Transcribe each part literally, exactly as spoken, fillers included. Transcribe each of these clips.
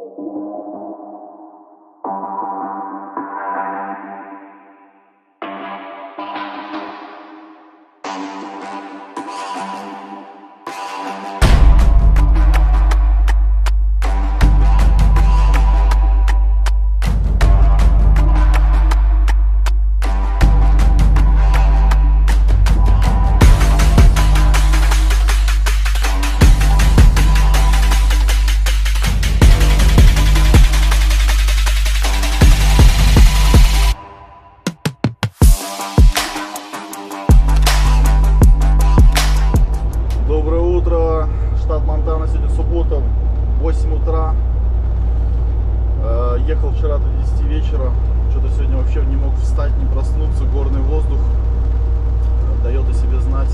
восемь утра. Ехал вчера до десяти вечера. Что-то сегодня вообще не мог встать, не проснуться. Горный воздух дает о себе знать.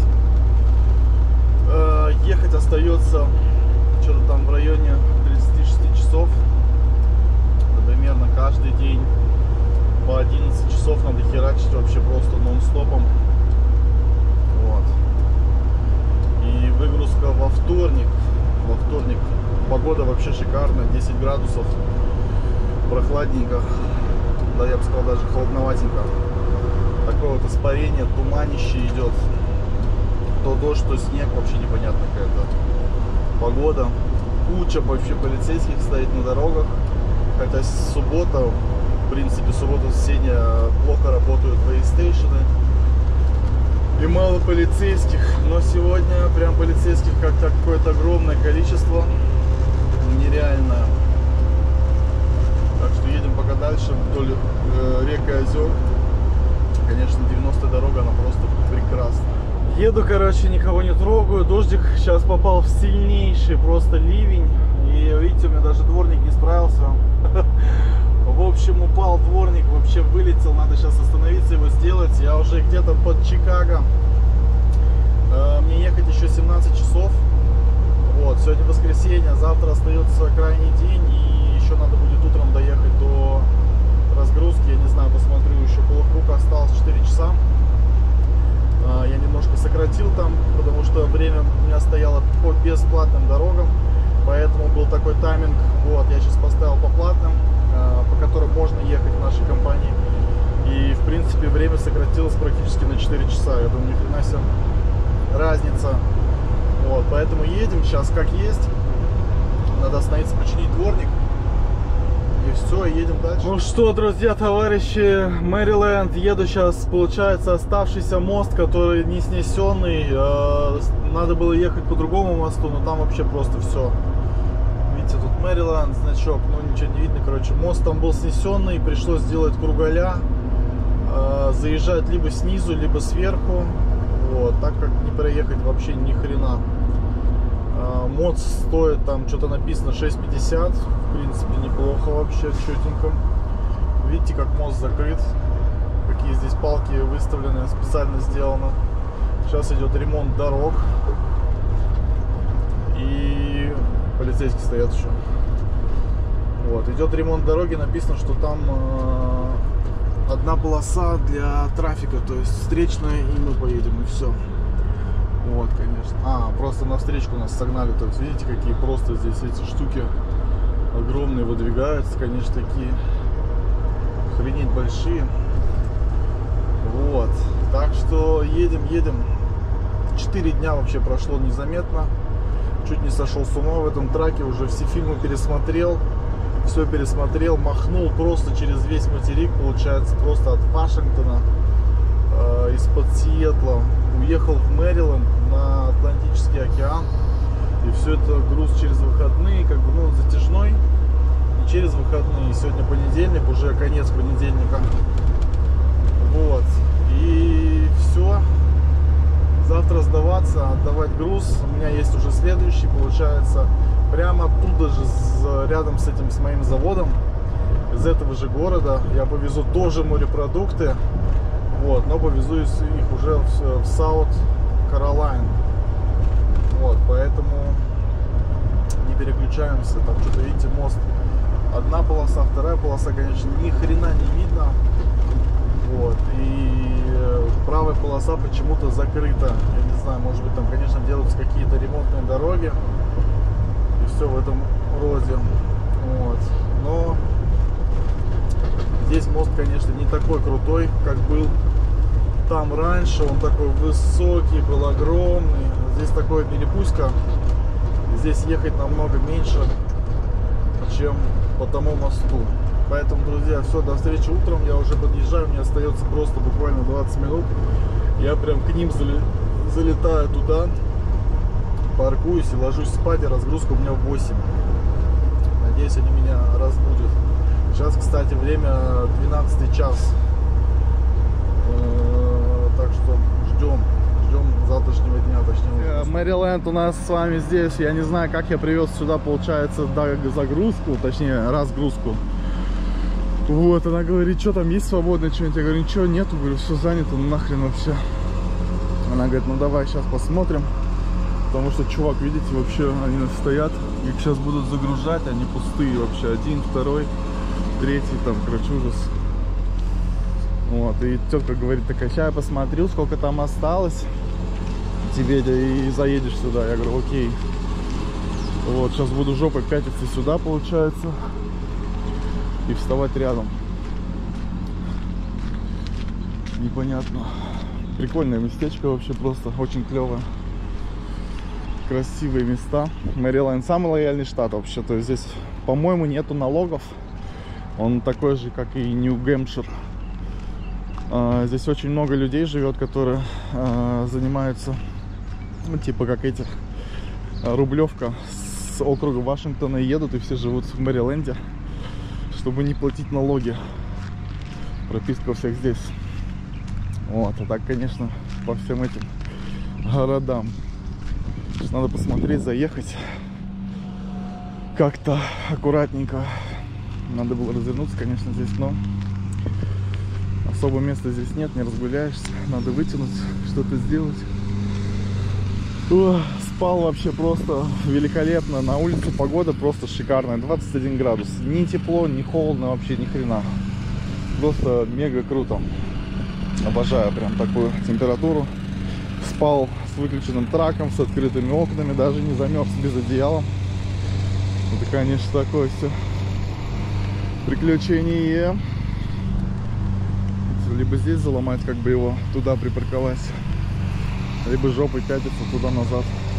Ехать остается что-то там в районе тридцати шести часов. Это примерно каждый день по одиннадцать часов надо херачить вообще просто нон-стопом. Вот. И выгрузка во вторник. Во вторник погода вообще шикарная, десять градусов, прохладненько, да я бы сказал даже холодноватенько. Такое вот испарение, туманище идет, то дождь, то снег, вообще непонятно какая-то погода. Куча вообще полицейских стоит на дорогах, хотя суббота, в принципе суббота-воскресенье плохо работают вейстейшены и мало полицейских, но сегодня прям полицейских как-то какое-то огромное количество, нереально. Так что едем пока дальше вдоль э, рек и озер. Конечно, девяностая дорога, она просто прекрасная. Еду, короче, никого не трогаю. Дождик сейчас попал в сильнейший просто ливень. И видите, у меня даже дворник не справился. В общем, упал дворник, вообще вылетел. Надо сейчас остановиться, его сделать. Я уже где-то под Чикаго. Мне ехать еще семнадцать часов. Вот, сегодня воскресенье, завтра остается крайний день. И еще надо будет утром доехать до разгрузки. Я не знаю, посмотрю, еще полукруг осталось четыре часа. Я немножко сократил там, потому что время у меня стояло по бесплатным дорогам. Поэтому был такой тайминг. Вот, я сейчас поставил по платным, по которым можно ехать в нашей компании. И в принципе время сократилось практически на четыре часа. Я думаю, ни хрена себе разница. Вот, поэтому едем сейчас как есть. Надо остановиться, починить дворник. И все, едем дальше. Ну что, друзья, товарищи, Мэриленд. Еду сейчас, получается, оставшийся мост, который не снесенный. Надо было ехать по другому мосту, но там вообще просто все. Видите, тут Мэриленд, значок, ну ничего не видно, короче. Мост там был снесенный, пришлось сделать кругаля, заезжать либо снизу, либо сверху. Вот, так как не проехать вообще ни хрена. Мод стоит, там что-то написано шесть пятьдесят. В принципе, неплохо вообще, четенько. Видите, как мост закрыт. Какие здесь палки выставлены, специально сделано. Сейчас идет ремонт дорог. И полицейские стоят еще. Вот, идет ремонт дороги. Написано, что там э, одна полоса для трафика, то есть встречная, и мы поедем, и все. Вот, конечно. А, просто на встречку нас согнали. То есть, видите, какие просто здесь эти штуки огромные выдвигаются, конечно, такие охренеть большие. Вот. Так что едем, едем. Четыре дня вообще прошло незаметно. Чуть не сошел с ума в этом траке. Уже все фильмы пересмотрел. Все пересмотрел. Махнул просто через весь материк. Получается, просто от Вашингтона, э, из-под Сиэтла. Уехал в Мэриленд на Атлантический океан. И все это груз через выходные, как бы, ну, затяжной. И через выходные. Сегодня понедельник, уже конец понедельника. Вот. И все. Завтра сдаваться, отдавать груз. У меня есть уже следующий, получается, прямо оттуда же, рядом с этим, с моим заводом, из этого же города. Я повезу тоже морепродукты. Вот, но повезу их уже в, в Саут Каролайн. Вот, поэтому не переключаемся. Там что-то, видите, мост. Одна полоса, вторая полоса, конечно, ни хрена не видно. Вот, и правая полоса почему-то закрыта. Я не знаю, может быть, там, конечно, делаются какие-то ремонтные дороги. И все в этом роде. Вот. Здесь мост, конечно, не такой крутой, как был там раньше. Он такой высокий, был огромный. Здесь такое перепуска. Здесь ехать намного меньше, чем по тому мосту. Поэтому, друзья, все, до встречи утром. Я уже подъезжаю, мне остается просто буквально двадцать минут. Я прям к ним залетаю туда, паркуюсь и ложусь спать, и разгрузка у меня в восемь. Надеюсь, они меня разбудят. Сейчас, кстати, время двенадцатый час. Так что ждем, ждем завтрашнего дня, точнее. Мэриленд у нас с вами здесь. Я не знаю, как я привез сюда, получается, загрузку, точнее, разгрузку. Вот, она говорит, что там есть свободное что-нибудь? Я говорю, ничего нету, говорю, все занято, ну нахрен вообще. Она говорит, ну давай сейчас посмотрим. Потому что, чувак, видите, вообще они стоят, их сейчас будут загружать, они пустые вообще. Один, второй, третий, там, короче, ужас. Вот, и тетка говорит, такая, сейчас я посмотрю, сколько там осталось тебе, и заедешь сюда. Я говорю, окей. Вот, сейчас буду жопой пятиться сюда, получается, и вставать рядом. Непонятно. Прикольное местечко вообще, просто очень клевое. Красивые места. Мэриленд самый лояльный штат вообще. То есть здесь, по-моему, нету налогов. Он такой же, как и Нью-Гэмпшир. А, здесь очень много людей живет, которые а, занимаются, ну, типа как этих, Рублевка с округа Вашингтона, и едут, и все живут в Мэриленде, чтобы не платить налоги. Прописка у всех здесь. Вот, а так, конечно, по всем этим городам. Сейчас надо посмотреть, заехать как-то аккуратненько. Надо было развернуться, конечно, здесь, но особо места здесь нет, не разгуляешься. Надо вытянуть, что-то сделать. О, спал вообще просто великолепно. На улице погода просто шикарная, двадцать один градус. Ни тепло, ни холодно, вообще ни хрена. Просто мега круто. Обожаю прям такую температуру. Спал с выключенным траком, с открытыми окнами, даже не замерз без одеяла. Это, конечно, такое все приключение. Либо здесь заломать, как бы его туда припарковать, либо жопой пятиться туда-назад.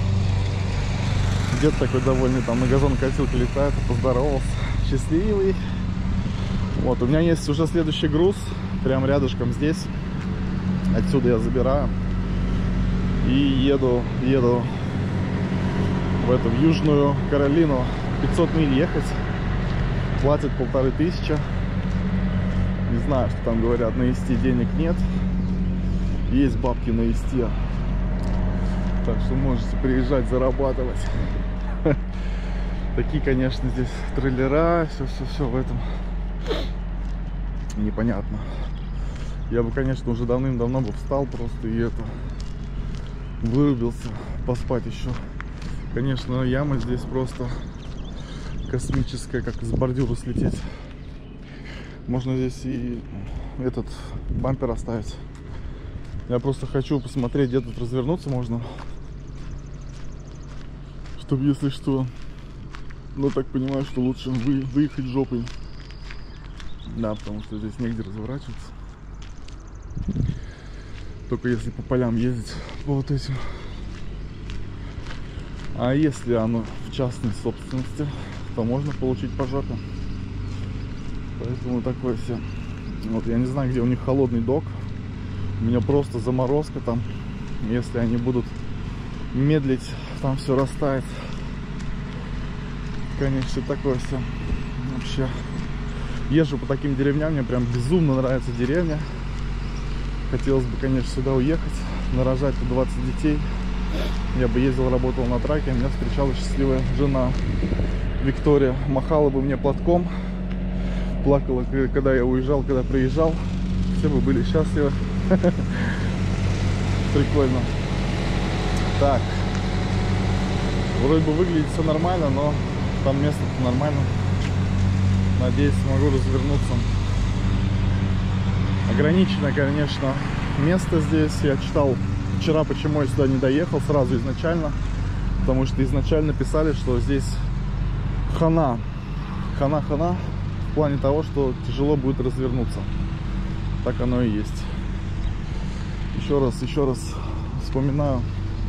Дед такой довольный, там на газонокосилке летает, поздоровался, счастливый. Вот, у меня есть уже следующий груз, прям рядышком здесь. Отсюда я забираю и еду, еду в эту, в Южную Каролину. пятьсот миль ехать, платят полторы тысячи. Не знаю, что там говорят, на ИСТе денег нет. Есть бабки на ИСТе. Так что можете приезжать, зарабатывать. Такие, конечно, здесь трейлера, все-все-все в этом непонятно. Я бы, конечно, уже давным-давно бы встал просто и это, вырубился, поспать еще. Конечно, яма здесь просто космическая, как с бордюра слететь. Можно здесь и этот бампер оставить. Я просто хочу посмотреть, где тут развернуться можно, чтобы, если что, ну так понимаю, что лучше вы, выехать жопой. Да, потому что здесь негде разворачиваться. Только если по полям ездить, по вот этим. А если оно в частной собственности, то можно получить по жопе. Поэтому такое все. Вот я не знаю, где у них холодный док. У меня просто заморозка там. Если они будут медлить, там все растает. Конечно, такое все. Вообще езжу по таким деревням, мне прям безумно нравится деревня. Хотелось бы, конечно, сюда уехать, нарожать по двадцать детей. Я бы ездил, работал на траке, меня встречала счастливая жена Виктория. Махала бы мне платком, плакала, когда я уезжал, когда приезжал. Все бы были счастливы. Прикольно. Так. Вроде бы выглядит все нормально, но там место-то нормально. Надеюсь, смогу развернуться. Ограничено, конечно, место здесь. Я читал вчера, почему я сюда не доехал сразу изначально. Потому что изначально писали, что здесь хана. Хана-хана. плане того, что тяжело будет развернуться. Так оно и есть. Еще раз, еще раз вспоминаю,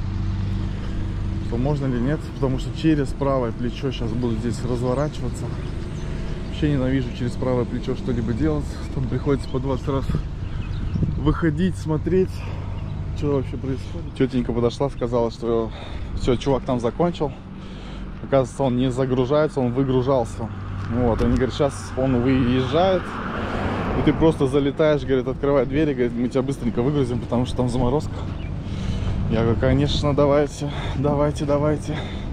что можно или нет, потому что через правое плечо сейчас буду здесь разворачиваться. Вообще ненавижу через правое плечо что-либо делать. Там приходится по двадцать раз выходить, смотреть, что вообще происходит. Тетенька подошла, сказала, что все, чувак там закончил. Оказывается, он не загружается, он выгружался. Вот, они говорят, сейчас он выезжает, и ты просто залетаешь, говорит, открывай двери, говорит, мы тебя быстренько выгрузим, потому что там заморозка. Я говорю, конечно, давайте, давайте, давайте.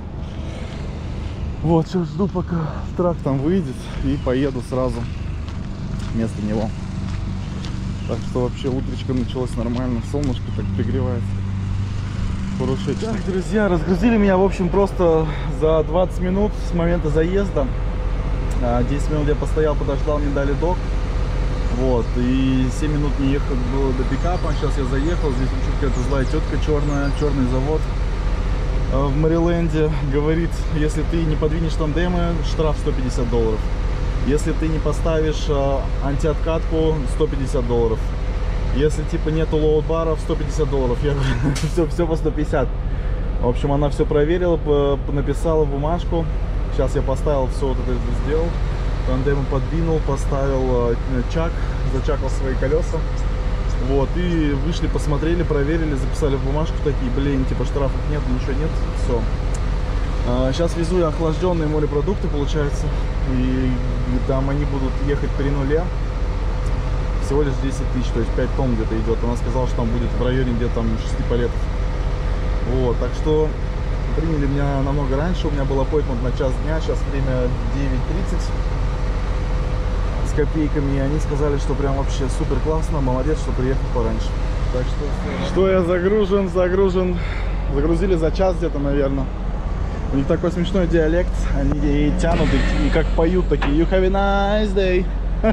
Вот, сейчас жду, пока трак там выйдет, и поеду сразу вместо него. Так что вообще утречко началось нормально, солнышко так пригревается. Хороший. Так, друзья, разгрузили меня, в общем, просто за двадцать минут с момента заезда. десять минут я постоял, подождал, мне дали док. Вот, и семь минут не ехать было до пикапа. Сейчас я заехал, здесь какая-то злая тетка черная, черный завод в Мэриленде. Говорит, если ты не подвинешь тандемы, штраф сто пятьдесят долларов. Если ты не поставишь антиоткатку, сто пятьдесят долларов. Если типа нету лоуд-баров, сто пятьдесят долларов. Я говорю, все, все по сто пятьдесят. В общем, она все проверила, написала бумажку. Сейчас я поставил все, вот это сделал. Тандемы подвинул, поставил чак, зачакал свои колеса. Вот, и вышли, посмотрели, проверили, записали в бумажку такие, блин, типа штрафов нет, ничего нет, все. А, сейчас везу я охлажденные морепродукты, получается, и там они будут ехать при нуле. Всего лишь десять тысяч, то есть пять тонн где-то идет. Она сказала, что там будет в районе где-то там шести палетов. Вот, так что приняли меня намного раньше, у меня был аппоинтмент на час дня, сейчас время девять тридцать. Копейками, и они сказали, что прям вообще супер классно, молодец, что приехал пораньше. Так что, что я загружен, загружен, загрузили за час где-то, наверное. У них такой смешной диалект, они и тянут, и, и как поют такие, you have a nice day.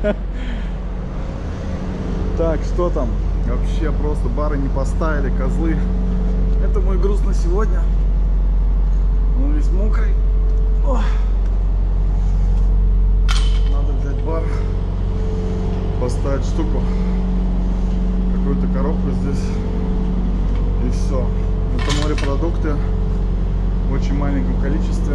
Так, что там? Вообще просто бары не поставили, козлы. Это мой груз на сегодня. Он весь мокрый. Ох. Бар, поставить штуку, какую-то коробку здесь, и все. Это морепродукты в очень маленьком количестве.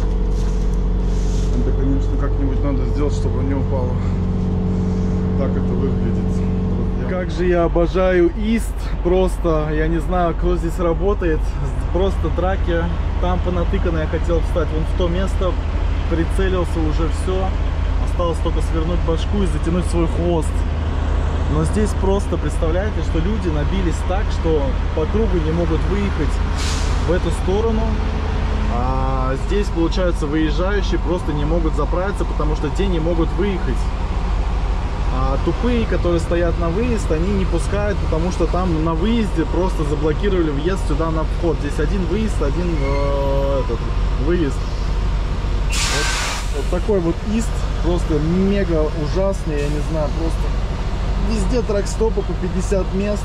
Это, конечно, как-нибудь надо сделать, чтобы не упало. Так это выглядит. Как же я обожаю Ист, просто, я не знаю, кто здесь работает, просто драки, там понатыкано, я хотел встать вон в то место, прицелился уже все. Осталось только свернуть башку и затянуть свой хвост. Но здесь просто, представляете, что люди набились так, что по кругу не могут выехать в эту сторону. А здесь, получается, выезжающие просто не могут заправиться, потому что те не могут выехать. А тупые, которые стоят на выезд, они не пускают, потому что там на выезде просто заблокировали въезд сюда на вход. Здесь один выезд, один э, этот, выезд. Вот, вот такой вот Ист. Просто мега ужасный, я не знаю, просто везде трак-стопы по пятьдесят мест.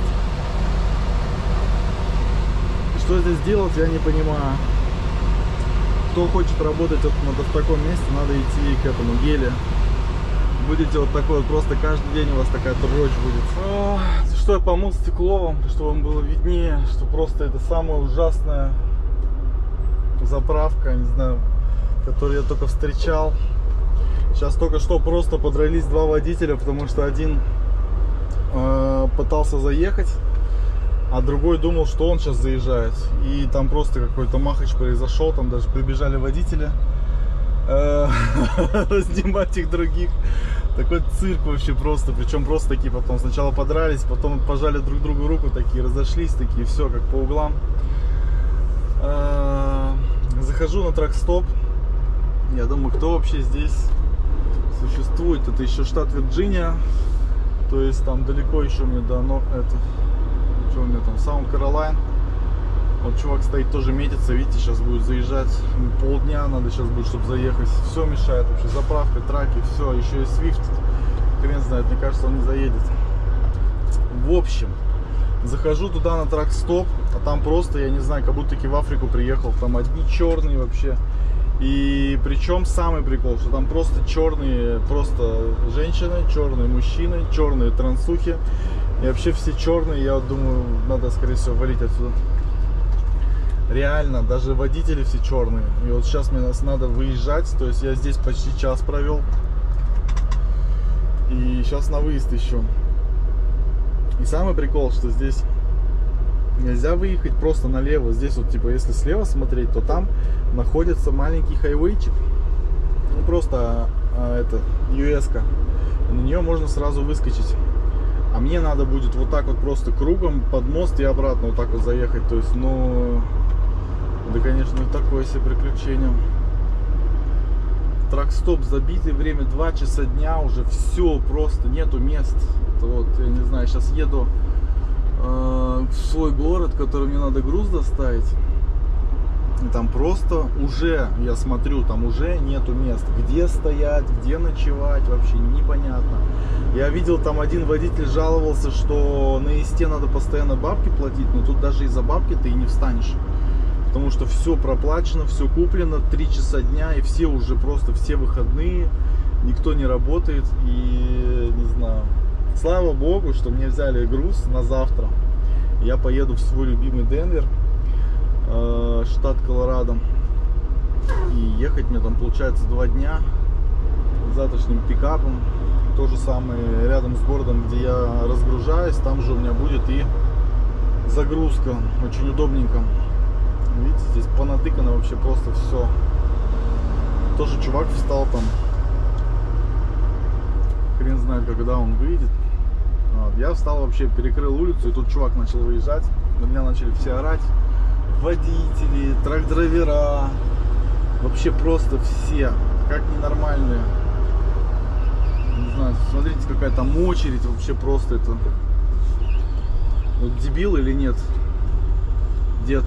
Что здесь делать, я не понимаю. Кто хочет работать вот, вот в таком месте, надо идти к этому геле. Будете вот такой вот, просто каждый день у вас такая дрочь будет. О, что я помыл стеклом, чтобы вам было виднее, что просто это самая ужасная заправка, не знаю, которую я только встречал. Сейчас только что просто подрались два водителя, потому что один э, пытался заехать, а другой думал, что он сейчас заезжает. И там просто какой-то махач произошел, там даже прибежали водители э, снимать их других. Такой цирк вообще просто, причем просто такие потом сначала подрались, потом пожали друг другу руку, такие разошлись, такие все как по углам. Э, захожу на трак-стоп, я думаю, кто вообще здесь существует. Это еще штат Вирджиния, то есть там далеко еще мне до, но это, что у меня там, Саунд Каролайн. Вот чувак стоит, тоже метится, видите, сейчас будет заезжать, полдня надо сейчас будет, чтобы заехать. Все мешает вообще, заправка, траки, все, еще и Свифт, хрен знает, мне кажется, он не заедет. В общем, захожу туда на трак-стоп, а там просто, я не знаю, как будто таки в Африку приехал, там одни черные вообще. И причем самый прикол, что там просто черные, просто женщины, черные мужчины, черные трансухи. И вообще все черные, я вот думаю, надо, скорее всего, валить отсюда. Реально, даже водители все черные. И вот сейчас мне надо выезжать, то есть я здесь почти час провел. И сейчас на выезд еще. И самый прикол, что здесь нельзя выехать просто налево. Здесь вот, типа, если слева смотреть, то там находится маленький хайвейчик. Ну, просто а, это, ю эс-ка. На нее можно сразу выскочить. А мне надо будет вот так вот просто кругом под мост и обратно вот так вот заехать. То есть, ну, да, конечно, такое себе приключение. Трак-стоп забитый, время два часа дня, уже все, просто нету мест. Это вот, я не знаю, сейчас еду э, в свой город, в который мне надо груз доставить. И там просто уже, я смотрю, там уже нету мест. Где стоять, где ночевать, вообще непонятно. Я видел, там один водитель жаловался, что на ИСТе надо постоянно бабки платить, но тут даже из-за бабки ты и не встанешь. Потому что все проплачено, все куплено, три часа дня, и все уже просто, все выходные, никто не работает. И не знаю, слава богу, что мне взяли груз на завтра. Я поеду в свой любимый Денвер, штат Колорадо. И ехать мне там получается два дня завтрашним пикапом. То же самое рядом с городом, где я разгружаюсь, там же у меня будет и загрузка. Очень удобненько. Видите, здесь понатыкано вообще просто все. Тоже чувак встал там. Хрен знает, когда он выйдет. Вот. Я встал вообще, перекрыл улицу, и тут чувак начал выезжать. На меня начали все орать. Водители, трак-драйвера. Вообще просто все. Как ненормальные. Не знаю, смотрите, какая там очередь. Вообще просто это... Вот дебил или нет? Дед.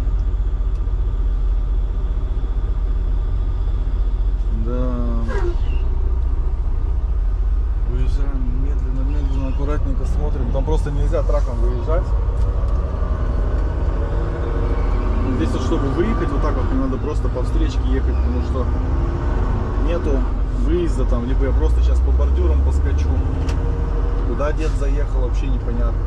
Да. Выезжаем медленно, медленно, аккуратненько смотрим. Там просто нельзя траком выезжать. Здесь вот, чтобы выехать, вот так вот мне надо просто по встречке ехать, потому что нету выезда там. Либо я просто сейчас по бордюрам поскочу. Куда дед заехал, вообще непонятно.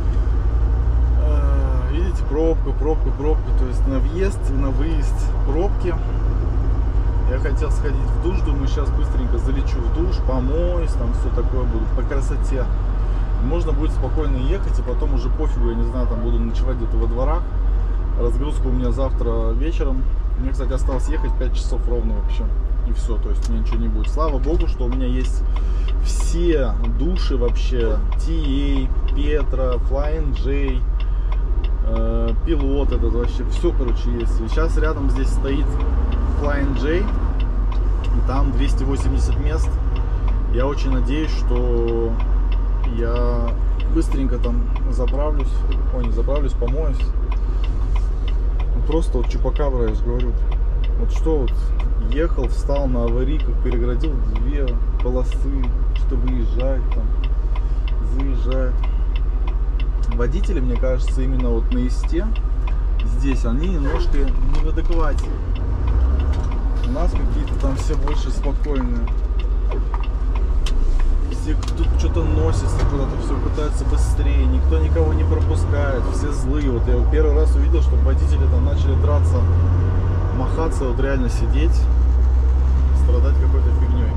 Видите, пробка, пробка, пробка. То есть на въезд и на выезд пробки. Я хотел сходить в душ, думаю, сейчас быстренько залечу в душ, помоюсь, там все такое будет по красоте. Можно будет спокойно ехать, и потом уже пофигу, я не знаю, там буду ночевать где-то во дворах. Разгрузка у меня завтра вечером. Мне, кстати, осталось ехать пять часов ровно вообще. И все, то есть мне ничего не будет. Слава богу, что у меня есть все души вообще. ти эй, Петра, Flying J, э, пилот этот вообще. Все, короче, есть. И сейчас рядом здесь стоит Flying J. И там двести восемьдесят мест. Я очень надеюсь, что я быстренько там заправлюсь. Ой, не заправлюсь, помоюсь. Просто вот чупакабра, я же говорю. Вот что вот, ехал, встал на аварийках, переградил две полосы, что выезжает там, заезжает. Водители, мне кажется, именно вот на ИСТе здесь, они немножко не в адеквате. У нас какие-то там все больше спокойные. Все тут что-то носятся куда-то, все пытаются быстрее, никто никого не пропускает, все злые. Вот я первый раз увидел, что водители там начали драться, махаться, вот реально сидеть, страдать какой-то фигней.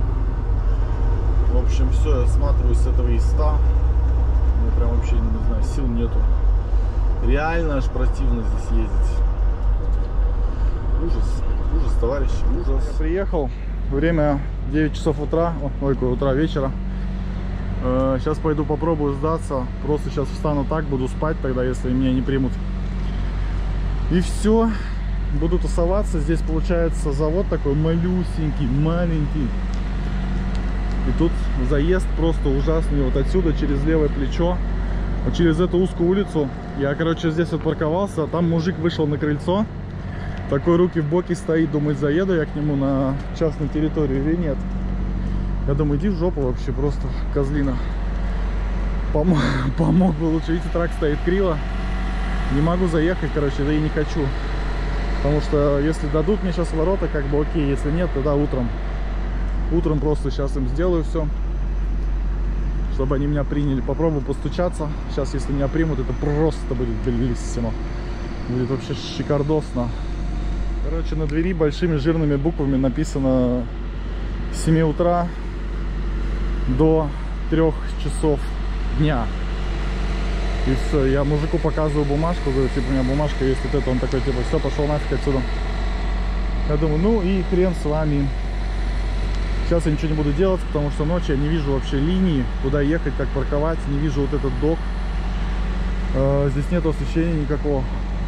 В общем, все, я осматриваюсь с этого ИСТа. Мне прям вообще, не знаю, сил нету. Реально аж противно здесь ездить. Ужас, ужас, товарищи, ужас. Я приехал. Время девять часов утра, ой, утра, вечера. Сейчас пойду попробую сдаться. Просто сейчас встану так, буду спать тогда, если меня не примут. И все. Буду тусоваться. Здесь получается завод такой малюсенький, маленький. И тут заезд просто ужасный. Вот отсюда через левое плечо, вот через эту узкую улицу. Я, короче, здесь вот парковался, а там мужик вышел на крыльцо. Такой, руки в боки стоит, думает, заеду я к нему на частную территорию или нет. Я думаю, иди в жопу вообще, просто козлина. Помог, помог бы лучше. Видите, трак стоит криво. Не могу заехать, короче, да и не хочу. Потому что если дадут мне сейчас ворота, как бы окей, если нет, тогда утром. Утром просто сейчас им сделаю все, чтобы они меня приняли. Попробую постучаться. Сейчас, если меня примут, это просто будет белиссимо. Будет вообще шикардосно. Короче, на двери большими жирными буквами написано с семи утра до трёх часов дня. И все, я мужику показываю бумажку, говорю, типа, у меня бумажка есть вот это, он такой, типа, все, пошел нафиг отсюда. Я думаю, ну и хрен с вами. Сейчас я ничего не буду делать, потому что ночью я не вижу вообще линии, куда ехать, как парковать, не вижу вот этот док. Э, здесь нет освещения никакого.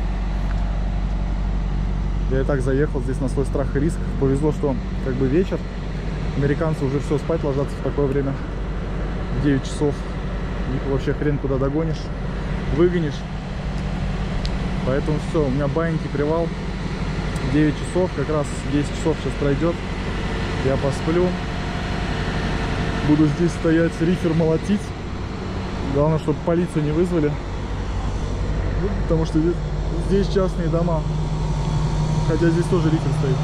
Я и так заехал здесь на свой страх и риск. Повезло, что как бы вечер. Американцы уже все спать ложатся в такое время, в девять часов. Их вообще хрен куда догонишь, выгонишь. Поэтому все, у меня баиньки привал. девять часов, как раз десять часов сейчас пройдет. Я посплю. Буду здесь стоять, рифер молотить. Главное, чтобы полицию не вызвали. Потому что здесь, здесь частные дома. Хотя здесь тоже рифер стоит.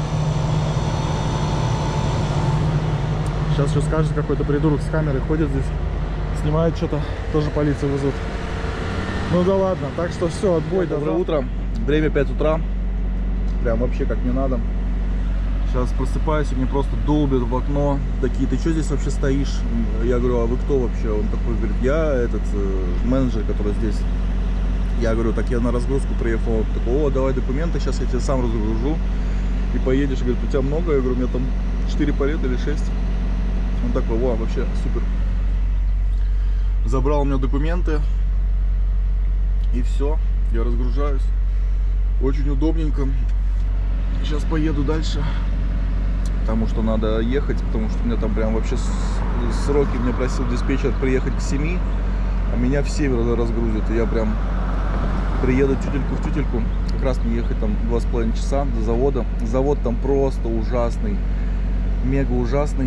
Сейчас еще скажет, какой-то придурок с камерой ходит здесь, снимает что-то, тоже полицию вызовут. Ну да ладно, так что все, отбой. Доброе утро, время пять утра, прям вообще как не надо. Сейчас просыпаюсь, и мне просто долбят в окно, такие, ты что здесь вообще стоишь? Я говорю, а вы кто вообще? Он такой говорит, я этот менеджер, который здесь. Я говорю, так я на разгрузку приехал. Он такой, о, давай документы, сейчас я тебя сам разгружу и поедешь. Говорит, у тебя много? Я говорю, у меня там четыре полета или шесть. Он такой, во, вообще супер. Забрал у меня документы. И все, я разгружаюсь. Очень удобненько. Сейчас поеду дальше. Потому что надо ехать, потому что у меня там прям вообще сроки. Мне просил диспетчер приехать к семи, а меня в семь разгрузят. И я прям приеду тютельку в тютельку. Как раз мне ехать там два с половиной часа до завода. Завод там просто ужасный. Мега ужасный.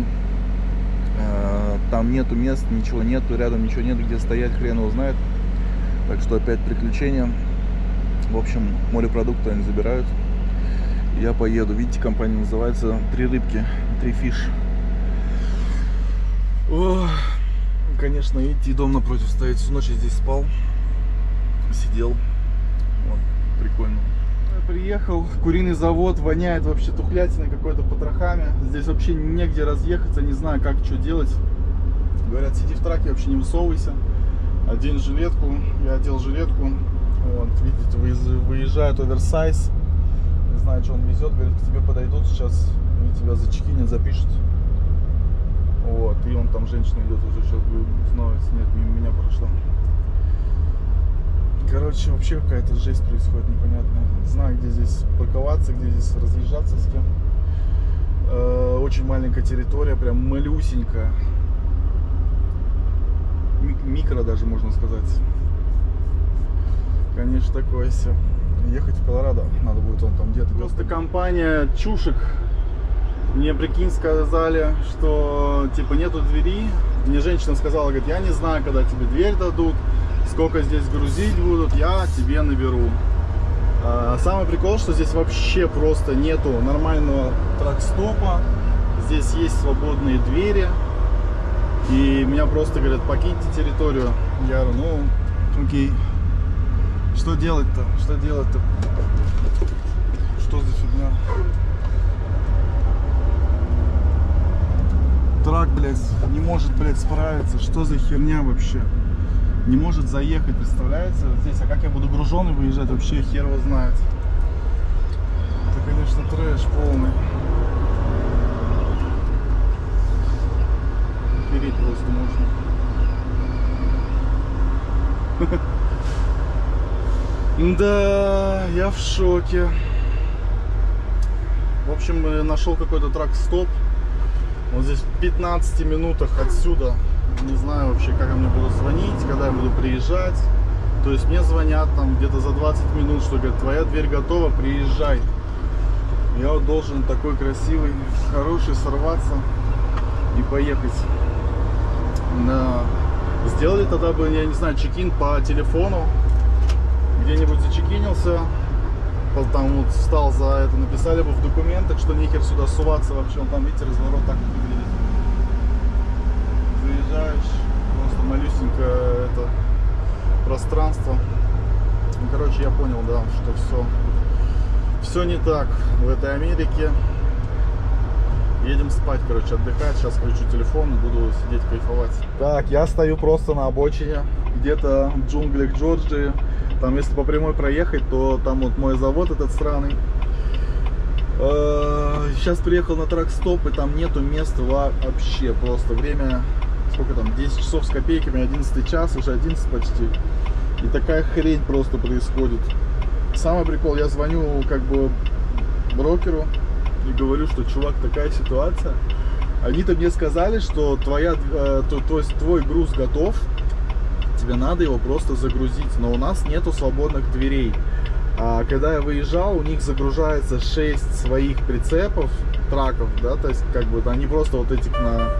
Там нету мест, ничего нету, рядом ничего нет, где стоять, хрен его знает. Так что опять приключения. В общем, морепродукты они забирают. Я поеду. Видите, компания называется Три рыбки, Три фиш. О, конечно, идти, дом напротив стоит. Всю ночь я здесь спал, сидел. Вот, прикольно. Я приехал, куриный завод, воняет вообще тухлятиной какой-то, потрохами. Здесь вообще негде разъехаться, не знаю, как что делать. Говорят, сиди в траке, вообще не высовывайся. Одень жилетку. Я одел жилетку. Вот, видите, выезжает оверсайз. Не знаю, что он везет. Говорит, к тебе подойдут сейчас и тебя зачекинят, запишут. Вот, и он там, женщина идет уже, сейчас будет узнавать. Нет, мимо меня прошла. Короче, вообще какая-то жесть происходит непонятная. Не знаю, где здесь парковаться, где здесь разъезжаться с кем. Э, очень маленькая территория, прям малюсенькая. Микро даже, можно сказать. Конечно, такое все. Ехать в Колорадо надо будет, он там где-то. Просто компания чушек. Мне, прикинь, сказали, что типа нету двери. Мне женщина сказала, говорит, я не знаю, когда тебе дверь дадут, сколько здесь грузить будут, я тебе наберу. А, самый прикол, что здесь вообще просто нету нормального трак-стопа. Здесь есть свободные двери. И меня просто говорят, покиньте территорию. Я говорю, ну, окей. Что делать-то? Что делать-то? Что за фигня? Трак, блядь, не может, блядь, справиться. Что за херня вообще? Не может заехать, представляете? Здесь, а как я буду груженый выезжать, вообще хер его знает. Это, конечно, трэш полный. Переть просто можно. Да, я в шоке. В общем, нашел какой-то трак-стоп. Вот здесь в пятнадцати минутах отсюда. Не знаю вообще, как мне будут звонить, когда я буду приезжать. То есть мне звонят там где-то за двадцать минут, что говорят, твоя дверь готова, приезжай. Я вот должен такой красивый, хороший сорваться и поехать. Да. Сделали тогда бы, я не знаю, чекин по телефону. Где-нибудь зачекинился, там вот встал за это, написали бы в документах, что нехер сюда суваться вообще. Он там, видите, разворот так выглядит. Заезжаешь, просто малюсенькое это пространство. Ну, короче, я понял, да, что все, все не так в этой Америке. Едем спать, короче, отдыхать. Сейчас включу телефон и буду сидеть кайфовать. Так, я стою просто на обочине, где-то в джунглях Джорджии. Там, если по прямой проехать, то там вот мой завод этот сраный. Сейчас приехал на трак-стоп, и там нету места вообще. Просто время, сколько там, десять часов с копейками, одиннадцатый час, уже одиннадцать почти. И такая хрень просто происходит. Самый прикол, я звоню как бы брокеру и говорю, что, чувак, такая ситуация. Они-то мне сказали, что твоя, э, то, то есть твой груз готов, тебе надо его просто загрузить, но у нас нету свободных дверей. А когда я выезжал, у них загружается шесть своих прицепов, траков, да, то есть как бы они просто вот этих на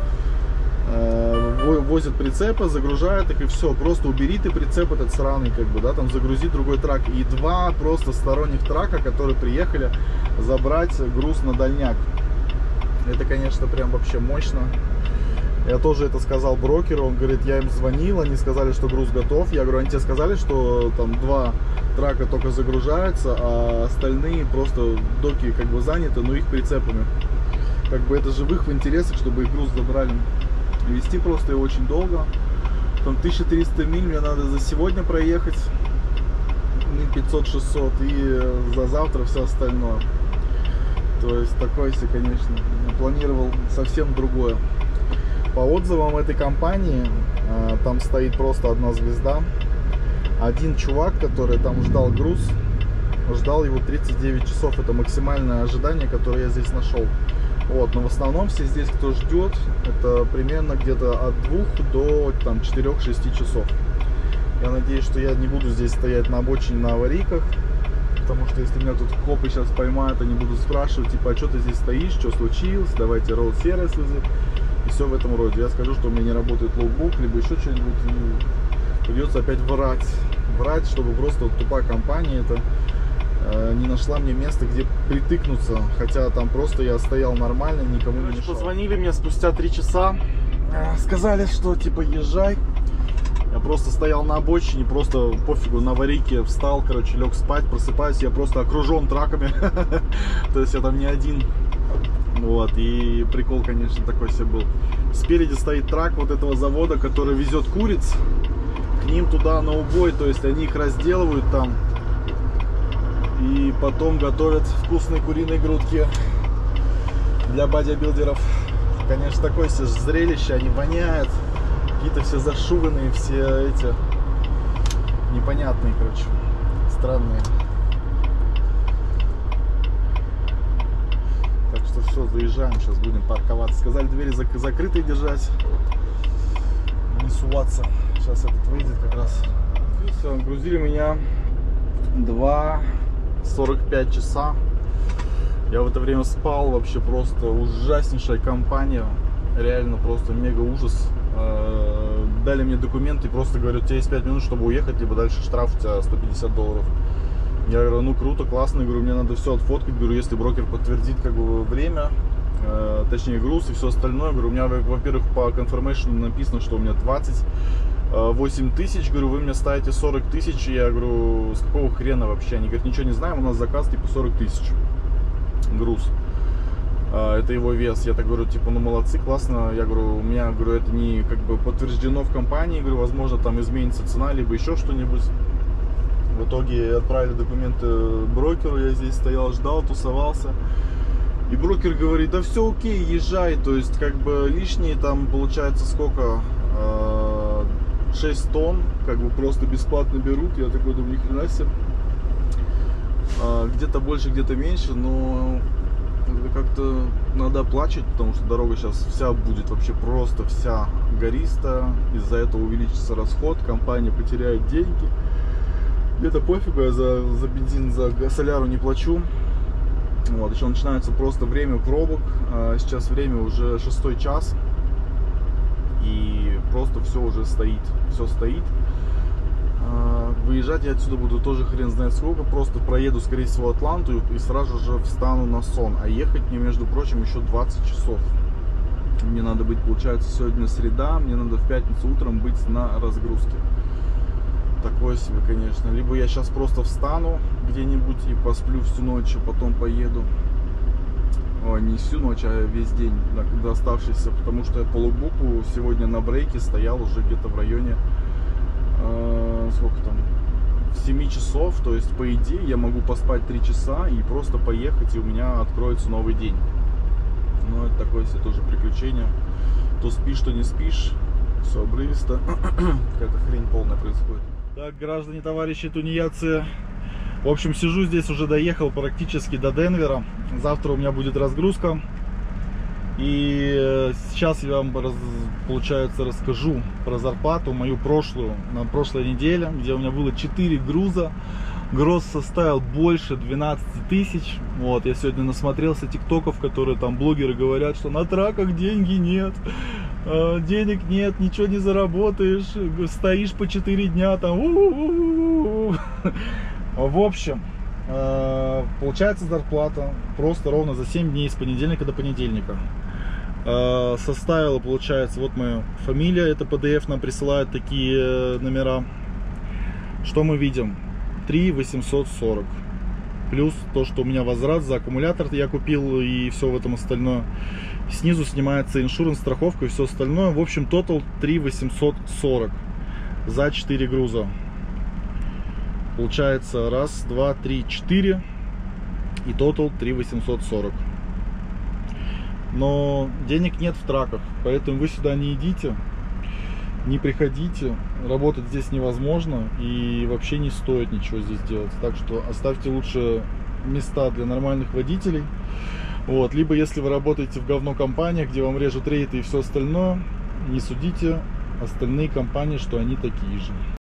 э, возят прицепы, загружают их, и все, просто убери ты прицеп этот сраный, как бы, да, там загрузи другой трак. И два просто сторонних трака, которые приехали забрать груз на дальняк. Это, конечно, прям вообще мощно. Я тоже это сказал брокеру, он говорит, я им звонил, они сказали, что груз готов. Я говорю, они тебе сказали, что там два трака только загружаются, а остальные просто доки как бы заняты, но их прицепами. Как бы это же в их интересах, чтобы их груз забрали. Везти просто его очень долго. Там тысяча триста миль мне надо за сегодня проехать, миль пятьсот-шестьсот, и за завтра все остальное. То есть такое себе, конечно, планировал совсем другое. По отзывам этой компании, там стоит просто одна звезда. Один чувак, который там ждал груз, ждал его тридцать девять часов. Это максимальное ожидание, которое я здесь нашел. Вот, но в основном все здесь, кто ждет, это примерно где-то от двух до там четырёх-шести часов. Я надеюсь, что я не буду здесь стоять на обочине на аварийках, потому что если меня тут копы сейчас поймают, они будут спрашивать, типа, а что ты здесь стоишь, что случилось, давайте road сервис вызови. И все в этом роде. Я скажу, что у меня не работает логбук, либо еще что-нибудь, и придется опять врать. Врать, чтобы просто вот тупая компания это э, не нашла мне место, где притыкнуться. Хотя там просто я стоял нормально, никому не мешал. Позвонили мне спустя три часа, э, сказали, что типа езжай. Я просто стоял на обочине, просто пофигу, на аварийке встал, короче, лег спать, просыпаюсь, я просто окружен траками. То есть я там не один. Вот, и прикол, конечно, такой себе был. Спереди стоит трак вот этого завода, который везет куриц. К ним туда на убой, то есть они их разделывают там. И потом готовят вкусные куриные грудки для бодибилдеров. Конечно, такое себе зрелище, они воняют. Какие-то все зашуганные, все эти непонятные, короче, странные. Так что все, заезжаем, сейчас будем парковаться. Сказали двери зак закрытые держать, не суваться. Сейчас этот выйдет как раз. Все, грузили меня два сорок пять часа. Я в это время спал, вообще просто ужаснейшая компания. Реально просто мега ужас. Дали мне документы и просто говорят, у тебя есть пять минут, чтобы уехать, либо дальше штраф у тебя сто пятьдесят долларов. Я говорю, ну круто, классно, говорю, мне надо все отфоткать, говорю, если брокер подтвердит как бы время, э, точнее груз и все остальное, говорю, у меня, во-первых, по confirmation написано, что у меня двадцать восемь тысяч, говорю, вы мне ставите сорок тысяч, я говорю, с какого хрена вообще? Они говорят, ничего не знаем, у нас заказ типа сорок тысяч груз. Это его вес. Я так говорю, типа, ну молодцы, классно. Я говорю, у меня, говорю, это не как бы подтверждено в компании. Говорю, возможно, там изменится цена, либо еще что-нибудь. В итоге отправили документы брокеру. Я здесь стоял, ждал, тусовался. И брокер говорит, да все окей, езжай. То есть, как бы лишние там получается сколько? шесть тонн. Как бы просто бесплатно берут. Я такой думаю, ни хрена себе. Где-то больше, где-то меньше, но как-то надо оплачивать, потому что дорога сейчас вся будет вообще просто вся гористая. Из-за этого увеличится расход, компания потеряет деньги. Где-то пофигу, я за, за бензин, за соляру не плачу. Вот, еще начинается просто время пробок. Сейчас время уже шестой час. И просто все уже стоит. Все стоит. Выезжать я отсюда буду тоже хрен знает сколько. Просто проеду, скорее всего, Атланту и сразу же встану на сон. А ехать мне, между прочим, еще двадцать часов. Мне надо быть, получается, сегодня среда. Мне надо в пятницу утром быть на разгрузке. Такое себе, конечно. Либо я сейчас просто встану где-нибудь и посплю всю ночь, а потом поеду. Ой, не всю ночь, а весь день до оставшийся. Потому что я по логбуку сегодня на брейке стоял уже где-то в районе... Э, сколько там? семи часов. То есть, по идее, я могу поспать три часа и просто поехать, и у меня откроется новый день. Но это такое себе тоже приключение. То спишь, то не спишь. Все обрывисто. Какая-то хрень полная происходит. Так, граждане, товарищи тунеядцы. В общем, сижу здесь, уже доехал практически до Денвера. Завтра у меня будет разгрузка. И сейчас я вам, получается, расскажу про зарплату мою прошлую, на прошлой неделе, где у меня было четыре груза. Груз составил больше двенадцати тысяч. Вот, я сегодня насмотрелся тиктоков, которые там блогеры говорят, что на траках деньги нет, денег нет, ничего не заработаешь, стоишь по четыре дня там. У-у-у-у-у. В общем, получается зарплата просто ровно за семь дней с понедельника до понедельника составила, получается, вот моя фамилия, это пэ дэ эф нам присылает такие номера. Что мы видим? три восемьсот сорок. Плюс то, что у меня возврат за аккумулятор я купил и все в этом остальное. Снизу снимается иншуранс, страховка и все остальное. В общем, тотал три восемьсот сорок за четыре груза. Получается раз, два, три, четыре. И тотал три восемьсот сорок. Но денег нет в траках, поэтому вы сюда не идите. Не приходите, работать здесь невозможно и вообще не стоит ничего здесь делать. Так что оставьте лучше места для нормальных водителей. Вот. Либо если вы работаете в говно компаниях, где вам режут рейты и все остальное, не судите остальные компании, что они такие же.